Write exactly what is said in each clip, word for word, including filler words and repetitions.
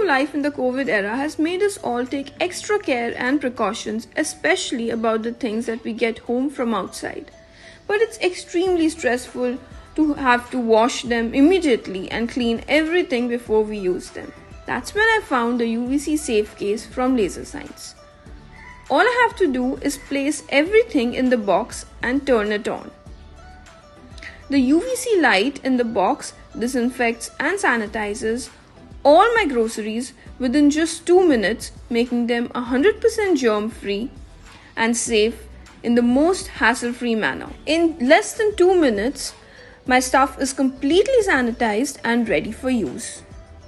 of life in the COVID era has made us all take extra care and precautions, especially about the things that we get home from outside. But it's extremely stressful to have to wash them immediately and clean everything before we use them. That's when I found the U V C Safe Case from Laser Science. All I have to do is place everything in the box and turn it on. The U V C light in the box disinfects and sanitizes all my groceries within just two minutes, making them one hundred percent germ-free and safe in the most hassle-free manner. In less than two minutes, my stuff is completely sanitized and ready for use.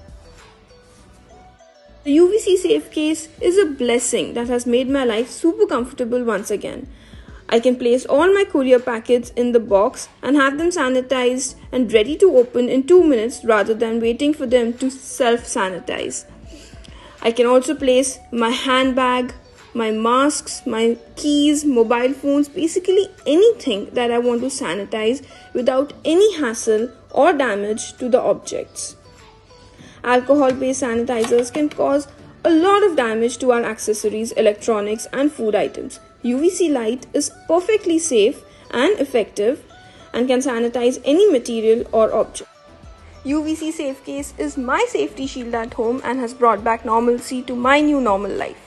The U V C Safe Case is a blessing that has made my life super comfortable once again. I can place all my courier packets in the box and have them sanitized and ready to open in two minutes rather than waiting for them to self-sanitize. I can also place my handbag, my masks, my keys, mobile phones, basically anything that I want to sanitize without any hassle or damage to the objects. Alcohol-based sanitizers can cause a lot of damage to our accessories, electronics, and food items. U V C light is perfectly safe and effective and can sanitize any material or object. U V C Safe Case is my safety shield at home and has brought back normalcy to my new normal life.